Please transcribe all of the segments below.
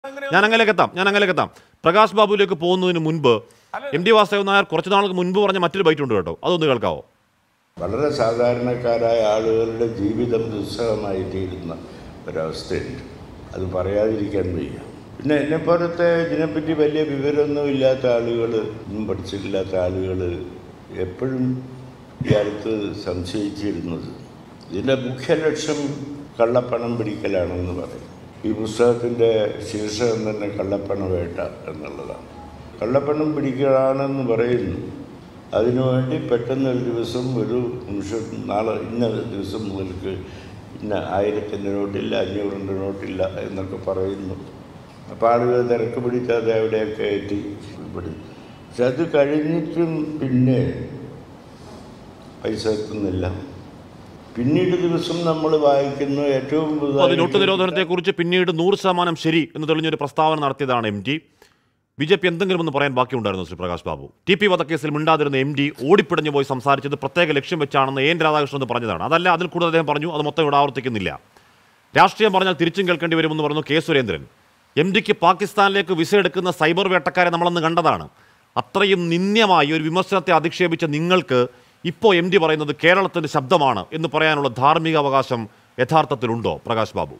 ഞാൻ അങ്ങനെയൊക്കെ പ്രകാശ് ബാബുവിലേക്ക് പോകുന്നതിന് മുൻപ് എം ടി വാസുദേവൻ നായർ കുറച്ച് നാൾക്ക് മുൻപ് പറഞ്ഞ മറ്റൊരു ബൈറ്റ് ഉണ്ട് കേട്ടോ, അതൊന്ന് കേൾക്കാവോ? വളരെ സാധാരണക്കാരായ ആളുകളുടെ ജീവിതം ദുസ്സഹമായി തീരുന്ന ഒരവസ്ഥയുണ്ട്. അത് പറയാതിരിക്കാൻ വയ്യ. പിന്നെ എന്നെപ്പോലത്തെ ഇതിനെപ്പറ്റി വലിയ വിവരമൊന്നും ഇല്ലാത്ത ആളുകൾ, ഒന്നും പഠിച്ചിട്ടില്ലാത്ത ആളുകൾ എപ്പോഴും ഈ അടുത്ത് സംശയിച്ചിരുന്നത് ഇതിൻ്റെ മുഖ്യ ലക്ഷ്യം കള്ളപ്പണം പിടിക്കലാണെന്ന് പറയും. ഈ പുസ്തകത്തിൻ്റെ ശീർഷകം തന്നെ കള്ളപ്പണ വേട്ട എന്നുള്ളതാണ്. കള്ളപ്പണം പിടിക്കലാണെന്ന് പറയുന്നു. അതിനുവേണ്ടി പെട്ടെന്നൊരു ദിവസം ഒരു നിമിഷം നാളെ ഇന്ന ദിവസം മുതൽക്ക് ഇന്ന 1000-ൻ്റെ നോട്ടില്ല, 500-ൻ്റെ നോട്ടില്ല എന്നൊക്കെ പറയുന്നു. അപ്പോൾ ആളുകൾ തിരക്ക് പിടിക്കാതെ എവിടെയൊക്കെ എത്തി പിടി. പക്ഷെ അത് കഴിഞ്ഞിട്ടും പിന്നെ പൈസ എത്തുന്നില്ല. പിന്നീട് ദിവസം നമ്മൾ വായിക്കുന്നു ഏറ്റവും നോട്ട് നിരോധനത്തെക്കുറിച്ച് പിന്നീട് 100% ശരി എന്ന് തെളിഞ്ഞൊരു പ്രസ്താവന നടത്തിയതാണ് M T. B J P എന്തെങ്കിലും ഒന്ന് പറയാൻ ബാക്കിയുണ്ടായിരുന്നു ശ്രീ പ്രകാശ് ബാബു? ടി പി വധക്കേസിൽ മിണ്ടാതിരുന്ന എം ഡി ഓടിപ്പിടഞ്ഞു പോയി സംസാരിച്ചത് പ്രത്യേക ലക്ഷ്യം വെച്ചാണെന്ന് എൻ രാധാകൃഷ്ണൻ എന്ന് പറഞ്ഞതാണ്. അതല്ല, അതിൽ കൂടുതൽ അദ്ദേഹം പറഞ്ഞു. അത് മൊത്തം ഇവിടെ ആവർത്തിക്കുന്നില്ല. രാഷ്ട്രീയം പറഞ്ഞാൽ തിരിച്ചും കേൾക്കേണ്ടി വരുമെന്ന് പറഞ്ഞു കെ സുരേന്ദ്രൻ. എം ഡിക്ക് പാകിസ്ഥാനിലേക്ക് വിസ എടുക്കുന്ന സൈബർ വേട്ടക്കാരെ നമ്മളന്ന് കണ്ടതാണ്. അത്രയും നിന്ദ്യമായി ഒരു വിമർശനത്തെ അധിക്ഷേപിച്ച നിങ്ങൾക്ക് ഇപ്പോൾ എം ഡി പറയുന്നത് കേരളത്തിൻ്റെ ശബ്ദമാണ് എന്ന് പറയാനുള്ള ധാർമ്മിക അവകാശം യഥാർത്ഥത്തിലുണ്ടോ പ്രകാശ് ബാബു?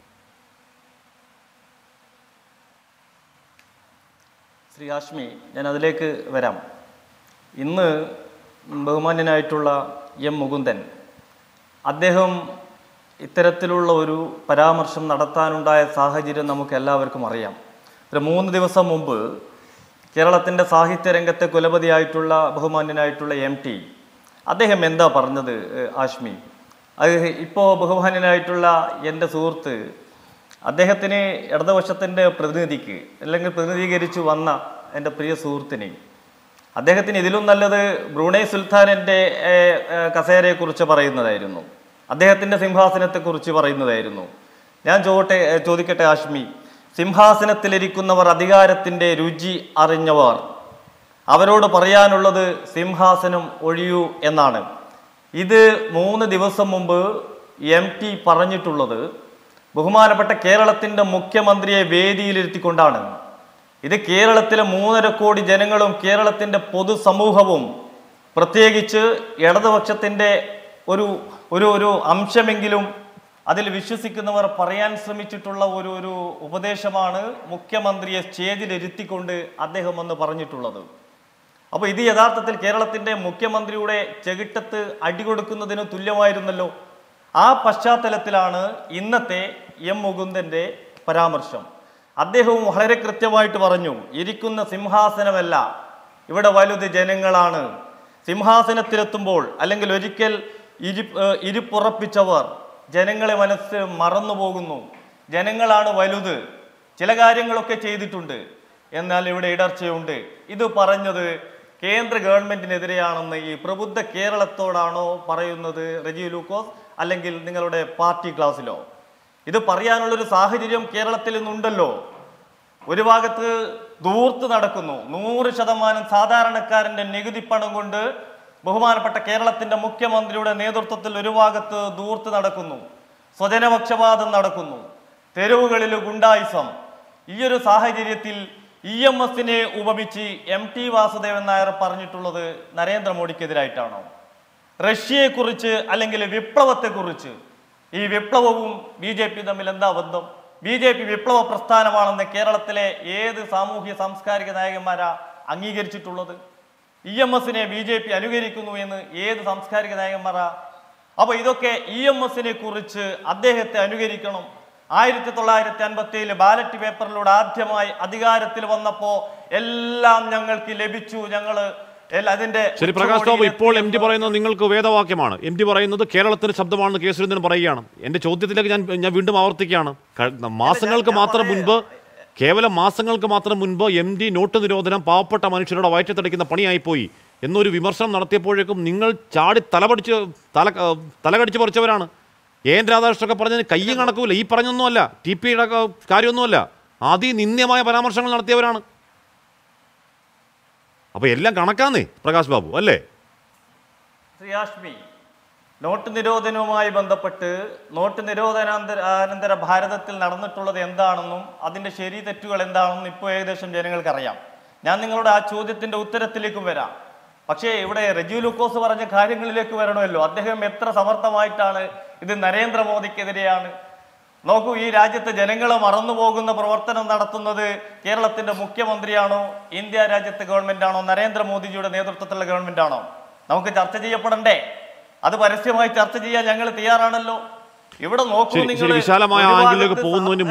ശ്രീ ഹാഷ്മി, ഞാൻ അതിലേക്ക് വരാം. ഇന്ന് ബഹുമാന്യനായിട്ടുള്ള എം മുകുന്ദൻ അദ്ദേഹം ഇത്തരത്തിലുള്ള ഒരു പരാമർശം നടത്താനുണ്ടായ സാഹചര്യം നമുക്ക് എല്ലാവർക്കും അറിയാം. 3 ദിവസം മുമ്പ് കേരളത്തിൻ്റെ സാഹിത്യരംഗത്തെ കുലപതിയായിട്ടുള്ള ബഹുമാന്യനായിട്ടുള്ള എം ടി അദ്ദേഹം എന്താ പറഞ്ഞത് ഹാഷ്മി? അത് ഇപ്പോൾ ബഹുമാന്യനായിട്ടുള്ള എൻ്റെ സുഹൃത്ത് അദ്ദേഹത്തിന് ഇടതുപക്ഷത്തിൻ്റെ പ്രതിനിധിക്ക് അല്ലെങ്കിൽ പ്രതിനിധീകരിച്ചു വന്ന എൻ്റെ പ്രിയ സുഹൃത്തിന് അദ്ദേഹത്തിന് ഇതിലും നല്ലത് ബ്രൂണൈ സുൽത്താനിൻ്റെ കസേരയെക്കുറിച്ച് പറയുന്നതായിരുന്നു, അദ്ദേഹത്തിൻ്റെ സിംഹാസനത്തെക്കുറിച്ച് പറയുന്നതായിരുന്നു. ഞാൻ ചോദിക്കട്ടെ ഹാഷ്മി, സിംഹാസനത്തിലിരിക്കുന്നവർ അധികാരത്തിൻ്റെ രുചി അറിഞ്ഞവർ, അവരോട് പറയാനുള്ളത് സിംഹാസനം ഒഴിയൂ എന്നാണ്. ഇത് 3 ദിവസം മുമ്പ് എം ടി പറഞ്ഞിട്ടുള്ളത് ബഹുമാനപ്പെട്ട കേരളത്തിൻ്റെ മുഖ്യമന്ത്രിയെ വേദിയിലിരുത്തിക്കൊണ്ടാണ്. ഇത് കേരളത്തിലെ 3.5 കോടി ജനങ്ങളും കേരളത്തിൻ്റെ പൊതുസമൂഹവും പ്രത്യേകിച്ച് ഇടതുപക്ഷത്തിൻ്റെ ഒരു അംശമെങ്കിലും അതിൽ വിശ്വസിക്കുന്നവർ പറയാൻ ശ്രമിച്ചിട്ടുള്ള ഒരു ഉപദേശമാണ് മുഖ്യമന്ത്രിയെ സ്റ്റേജിലിരുത്തിക്കൊണ്ട് അദ്ദേഹം എന്ന് പറഞ്ഞിട്ടുള്ളത്. അപ്പോൾ ഇത് യഥാർത്ഥത്തിൽ കേരളത്തിൻ്റെ മുഖ്യമന്ത്രിയുടെ ചെകിട്ടത്ത് അടികൊടുക്കുന്നതിന് തുല്യമായിരുന്നല്ലോ. ആ പശ്ചാത്തലത്തിലാണ് ഇന്നത്തെ എം മുകുന്ദൻ്റെ പരാമർശം. അദ്ദേഹവും വളരെ കൃത്യമായിട്ട് പറഞ്ഞു, ഇരിക്കുന്ന സിംഹാസനമല്ല, ഇവിടെ വലുത് ജനങ്ങളാണ്. സിംഹാസനത്തിലെത്തുമ്പോൾ അല്ലെങ്കിൽ ഒരിക്കൽ ഇരിപ്പുറപ്പിച്ചവർ ജനങ്ങളെ മനസ്സ് മറന്നു പോകുന്നു. ജനങ്ങളാണ് വലുത്. ചില കാര്യങ്ങളൊക്കെ ചെയ്തിട്ടുണ്ട്, എന്നാൽ ഇവിടെ ഇടർച്ചയുണ്ട്. ഇത് പറഞ്ഞത് കേന്ദ്ര ഗവൺമെന്റിനെതിരെയാണെന്ന് ഈ പ്രബുദ്ധ കേരളത്തോടാണോ പറയുന്നത് റജീവ് ലൂക്കോസ്, അല്ലെങ്കിൽ നിങ്ങളുടെ പാർട്ടി ക്ലാസ്സിലോ? ഇത് പറയാനുള്ളൊരു സാഹചര്യം കേരളത്തിൽ നിന്നുണ്ടല്ലോ. ഒരു ഭാഗത്ത് ധൂർത്ത് നടക്കുന്നു, 100% സാധാരണക്കാരൻ്റെ നികുതി പണം കൊണ്ട് ബഹുമാനപ്പെട്ട കേരളത്തിൻ്റെ മുഖ്യമന്ത്രിയുടെ നേതൃത്വത്തിൽ ഒരു ഭാഗത്ത് ധൂർത്ത് നടക്കുന്നു, സ്വജനപക്ഷപാതം നടക്കുന്നു, തെരുവുകളിൽ ഗുണ്ടായിസം. ഈ ഒരു സാഹചര്യത്തിൽ EMSനെ ഉപമിച്ച് എം ടി വാസുദേവൻ നായർ പറഞ്ഞിട്ടുള്ളത് നരേന്ദ്രമോദിക്കെതിരായിട്ടാണോ? റഷ്യയെക്കുറിച്ച് അല്ലെങ്കിൽ വിപ്ലവത്തെക്കുറിച്ച്, ഈ വിപ്ലവവും BJP തമ്മിൽ എന്താ ബന്ധം? BJP വിപ്ലവ പ്രസ്ഥാനമാണെന്ന് കേരളത്തിലെ ഏത് സാമൂഹ്യ സാംസ്കാരിക നായകന്മാരാ അംഗീകരിച്ചിട്ടുള്ളത്? EMSനെ BJP അനുകരിക്കുന്നു എന്ന് ഏത് സാംസ്കാരിക നായകന്മാരാ? അപ്പോൾ ഇതൊക്കെ EMSനെ കുറിച്ച് അദ്ദേഹത്തെ അനുകരിക്കണം. 1957 ബാലറ്റ് പേപ്പറിലൂടെ ആദ്യമായി അധികാരത്തിൽ വന്നപ്പോൾ എല്ലാം ഞങ്ങൾക്ക് ലഭിച്ചു, ഞങ്ങൾ അതിന്റെ. ശരി പ്രകാശ് ബാബു, ഇപ്പോൾ എം ഡി പറയുന്നത് നിങ്ങൾക്ക് വേദവാക്യമാണ്. എം ഡി പറയുന്നത് കേരളത്തിന്റെ ശബ്ദമാണെന്ന് കെ സുരേന്ദ്രൻ പറയുകയാണ്. എൻ്റെ ചോദ്യത്തിലേക്ക് ഞാൻ വീണ്ടും ആവർത്തിക്കുകയാണ്. കേവലം മാസങ്ങൾക്ക് മാത്രം മുൻപ് എം ഡി നോട്ട് നിരോധനം പാവപ്പെട്ട മനുഷ്യരുടെ വയറ്റത്തടിക്കുന്ന പണിയായിപ്പോയി എന്നൊരു വിമർശനം നടത്തിയപ്പോഴേക്കും നിങ്ങൾ ചാടി തലകടിച്ച് പറിച്ചവരാണ്. എൻ രാധാകൃഷ്ണനൊക്കെ പറഞ്ഞതിന് കയ്യും കണക്കുമില്ല. ഈ പറഞ്ഞൊന്നുമല്ല, ടി പിയുടെ കാര്യമൊന്നുമല്ല, അതിനിന്ദ്യമായ പരാമർശങ്ങൾ നടത്തിയവരാണ്. അപ്പോൾ എല്ലാം കണക്കാന്നേ പ്രകാശ് ബാബു, അല്ലേ? ശ്രീയാഷ്മി, നോട്ട് നിരോധനവുമായി ബന്ധപ്പെട്ട് നോട്ട് നിരോധനാനന്തര ഭാരതത്തിൽ നടന്നിട്ടുള്ളത് എന്താണെന്നും അതിൻ്റെ ശരി തെറ്റുകൾ എന്താണെന്നും ഇപ്പോൾ ഏകദേശം ജനങ്ങൾക്കറിയാം. ഞാൻ നിങ്ങളുടെ ആ ചോദ്യത്തിൻ്റെ ഉത്തരത്തിലേക്കും വരാം. പക്ഷേ ഇവിടെ റെജി ലൂക്കോസ് പറഞ്ഞ കാര്യങ്ങളിലേക്ക് വരണമല്ലോ. അദ്ദേഹം എത്ര സമർത്ഥമായിട്ടാണ് ഇത് നരേന്ദ്രമോദിക്കെതിരെയാണ്. നോക്കൂ, ഈ രാജ്യത്തെ ജനങ്ങളെ മറന്നുപോകുന്ന പ്രവർത്തനം നടത്തുന്നത് കേരളത്തിന്റെ മുഖ്യമന്ത്രിയാണോ, ഇന്ത്യ രാജ്യത്തെ ഗവൺമെന്റാണോ, നരേന്ദ്രമോദിജിയുടെ നേതൃത്വത്തിലുള്ള ഗവൺമെന്റാണോ? നമുക്ക് ചർച്ച ചെയ്യപ്പെടണ്ടേ? അത് പരസ്യമായി ചർച്ച ചെയ്യാൻ ഞങ്ങൾ തയ്യാറാണല്ലോ. ഇവിടെ നോക്കൂ, വിശാലമായ ആംഗിളിലേക്ക് പോകുന്നതിന്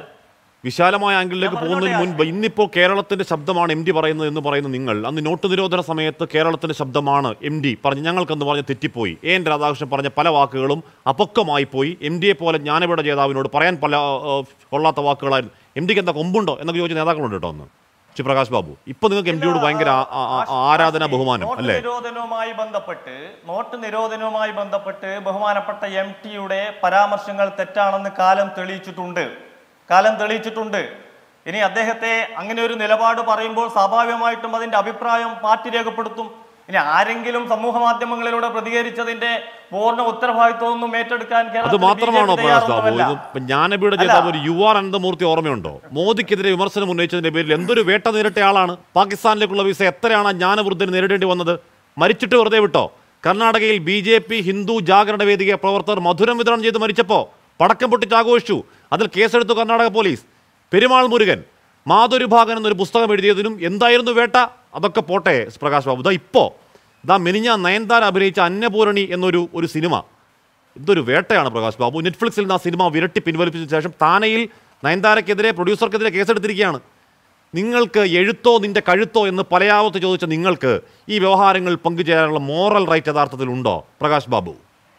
മുൻപ് ഇന്നിപ്പോൾ കേരളത്തിന്റെ ശബ്ദമാണ് എം ഡി പറയുന്നത് എന്ന് പറയുന്ന നിങ്ങൾ, അന്ന് നോട്ട് നിരോധന സമയത്ത് കേരളത്തിന്റെ ശബ്ദമാണ് എം ഡി പറഞ്ഞു, ഞങ്ങൾക്കെന്ന് പറഞ്ഞ് തെറ്റിപ്പോയി. എൻ രാധാകൃഷ്ണൻ പറഞ്ഞ പല വാക്കുകളും അപക്വമായി പോയി. എം ഡിയെ പോലെ ജ്ഞാനപീഠ ജേതാവിനോട് പറയാൻ പല കൊള്ളാത്ത വാക്കുകളായിരുന്നു. എം ഡിക്ക് എന്താ കൊമ്പുണ്ടോ എന്നൊക്കെ ചോദിച്ച നേതാക്കളുണ്ട് കേട്ടോ. ഒന്ന് ശ്രീ പ്രകാശ് ബാബു, ഇപ്പൊ നിങ്ങൾക്ക് എം ഡിയോട് ഭയങ്കര ആരാധന, ബഹുമാനം അല്ലേ? നോട്ട് നിരോധനവുമായി ബന്ധപ്പെട്ട് ബഹുമാനപ്പെട്ട എം ടിയുടെ പരാമർശങ്ങൾ തെറ്റാണെന്ന് കാലം തെളിയിച്ചിട്ടുണ്ട്. ഇനി അദ്ദേഹത്തെ അങ്ങനെ ഒരു നിലപാട് പറയുമ്പോൾ സ്വാഭാവികമായിട്ടും അതിന്റെ അഭിപ്രായം പാർട്ടി രേഖപ്പെടുത്തും. ഇനി ആരെങ്കിലും സമൂഹ മാധ്യമങ്ങളിലൂടെ പ്രതികരിച്ചതിന്റെ പൂർണ്ണ ഉത്തരവാദിത്വമൊന്നും ഏറ്റെടുക്കാൻ അത് മാത്രമാണോ പ്രകാശ് ബാബു? ഇത് ജ്ഞാനപീഠ ജേതാവ് ഒരു യു ആർ അനന്തമൂർത്തി ഓർമ്മയുണ്ടോ? മോദിക്കെതിരെ വിമർശനം ഉന്നയിച്ചതിന്റെ പേരിൽ എന്തൊരു വേട്ട നേരിട്ട ആളാണ്. പാകിസ്ഥാനിലേക്കുള്ള വിസ എത്രയാണ് ജ്ഞാനവൃദ്ധന് നേരിടേണ്ടി വന്നത്? മരിച്ചിട്ട് വെറുതെ വിട്ടോ? കർണാടകയിൽ BJP ഹിന്ദു ജാഗരണ വേദിക പ്രവർത്തകർ മധുരം വിതരണം ചെയ്ത് മരിച്ചപ്പോൾ പടക്കം പൊട്ടിച്ച് ആഘോഷിച്ചു. അതിൽ കേസെടുത്തു കർണാടക പോലീസ്. പെരുമാൾ മുരുകൻ മാധുരിഭാഗൻ എന്നൊരു പുസ്തകം എഴുതിയതിനും എന്തായിരുന്നു വേട്ട? അതൊക്കെ പോട്ടെ പ്രകാശ് ബാബു. ഇതാ മെനിഞ്ഞ നയൻതാര അഭിനയിച്ച അന്നപൂരണി എന്നൊരു സിനിമ, ഇതൊരു വേട്ടയാണ് പ്രകാശ് ബാബു. നെറ്റ്ഫ്ലിക്സിൽ നിന്ന് ആ സിനിമ വിരട്ടി പിൻവലിപ്പിച്ച ശേഷം താനയിൽ നയൻതാരക്കെതിരെ, പ്രൊഡ്യൂസർക്കെതിരെ കേസെടുത്തിരിക്കുകയാണ്. നിങ്ങൾക്ക് എഴുത്തോ നിന്റെ കഴുത്തോ എന്ന് പലയാവത്ത് ചോദിച്ച നിങ്ങൾക്ക് ഈ വ്യവഹാരങ്ങൾ പങ്കുചേരാനുള്ള മോറൽ റൈറ്റ് യഥാർത്ഥത്തിൽ ഉണ്ടോ പ്രകാശ് ബാബു?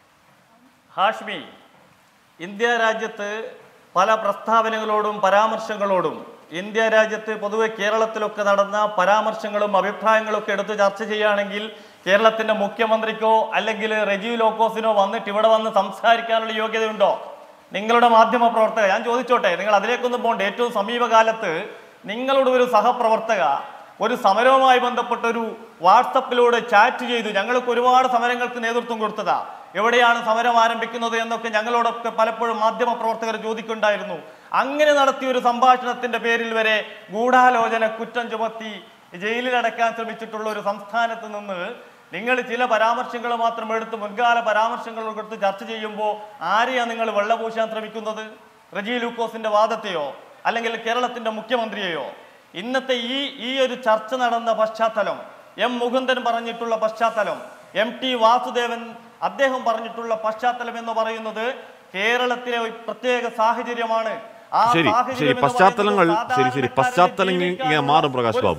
ഹാഷ്മി, ഇന്ത്യ രാജ്യത്ത് പല പ്രസ്താവനകളോടും പരാമർശങ്ങളോടും, ഇന്ത്യ രാജ്യത്ത് പൊതുവെ കേരളത്തിലൊക്കെ നടന്ന പരാമർശങ്ങളും അഭിപ്രായങ്ങളും ഒക്കെ എടുത്ത് ചർച്ച ചെയ്യുകയാണെങ്കിൽ കേരളത്തിന്റെ മുഖ്യമന്ത്രിക്കോ അല്ലെങ്കിൽ റെജി ലോക്കോസിനോ വന്നിട്ട് ഇവിടെ വന്ന് സംസാരിക്കാനുള്ള യോഗ്യതയുണ്ടോ? നിങ്ങളുടെ മാധ്യമ പ്രവർത്തക, ഞാൻ ചോദിച്ചോട്ടെ, നിങ്ങൾ അതിലേക്കൊന്നും പോകണ്ട. ഏറ്റവും സമീപകാലത്ത് നിങ്ങളുടെ ഒരു സഹപ്രവർത്തക ഒരു സമരവുമായി ബന്ധപ്പെട്ടൊരു വാട്സപ്പിലൂടെ ചാറ്റ് ചെയ്തു. ഞങ്ങൾക്ക് ഒരുപാട് സമരങ്ങൾക്ക് നേതൃത്വം കൊടുത്തതാ, എവിടെയാണ് സമരം ആരംഭിക്കുന്നത് എന്നൊക്കെ ഞങ്ങളോടൊക്കെ പലപ്പോഴും മാധ്യമ പ്രവർത്തകർ ചോദിക്കുന്നുണ്ടായിരുന്നു. അങ്ങനെ നടത്തിയ ഒരു സംഭാഷണത്തിന്റെ പേരിൽ വരെ ഗൂഢാലോചന കുറ്റം ചുമത്തി ജയിലിലടക്കാൻ ശ്രമിച്ചിട്ടുള്ള ഒരു സംസ്ഥാനത്ത് നിന്ന് നിങ്ങൾ ചില പരാമർശങ്ങൾ മാത്രം എടുത്ത്, മുൻകാല പരാമർശങ്ങൾ എടുത്ത് ചർച്ച ചെയ്യുമ്പോൾ ആരെയാണ് നിങ്ങൾ വെള്ളപൂശാൻ ശ്രമിക്കുന്നത്? റെജി ലൂക്കോസിന്റെ വാദത്തെയോ അല്ലെങ്കിൽ കേരളത്തിന്റെ മുഖ്യമന്ത്രിയെയോ? ഇന്നത്തെ ഈ ഒരു ചർച്ച നടന്ന പശ്ചാത്തലം, എം മുകുന്ദൻ പറഞ്ഞിട്ടുള്ള പശ്ചാത്തലം, MT വാസുദേവൻ അദ്ദേഹം പറഞ്ഞിട്ടുള്ള പശ്ചാത്തലം എന്ന് പറയുന്നത് കേരളത്തിലെ പ്രത്യേക സാഹചര്യമാണ്. പശ്ചാത്തലങ്ങൾ ഇങ്ങനെ മാറും പ്രകാശ് ബാബു.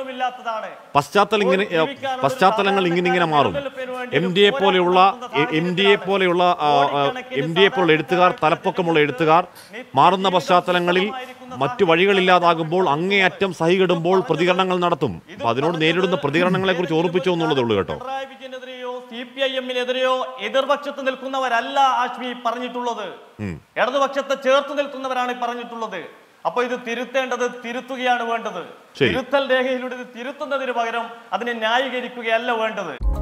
പശ്ചാത്തലങ്ങൾ ഇങ്ങനെ മാറും. എം ഡിയെ പോലെയുള്ള എഴുത്തുകാർ, തലപ്പൊക്കമുള്ള എഴുത്തുകാർ മാറുന്ന പശ്ചാത്തലങ്ങളിൽ മറ്റു വഴികളില്ലാതാകുമ്പോൾ, അങ്ങേയറ്റം സഹികെടുമ്പോൾ പ്രതികരണങ്ങൾ നടത്തും. അപ്പൊ അതിനോട് നേരിടുന്ന പ്രതികരണങ്ങളെ കുറിച്ച് ഓർപ്പിച്ചു എന്നുള്ളതേ ഉള്ളൂ കേട്ടോ. CPIM-നെതിരെയോ എതിർപക്ഷത്ത് നിൽക്കുന്നവരല്ല ആശ്മി പറഞ്ഞിട്ടുള്ളത്, ഇടതുപക്ഷത്തെ ചേർത്ത് നിൽക്കുന്നവരാണ് പറഞ്ഞിട്ടുള്ളത്. അപ്പൊ ഇത് തിരുത്തേണ്ടത് തിരുത്തുകയാണ് വേണ്ടത്. തിരുത്തൽ രേഖയിലൂടെ ഇത് തിരുത്തുന്നതിന് പകരം അതിനെ ന്യായീകരിക്കുകയല്ല വേണ്ടത്.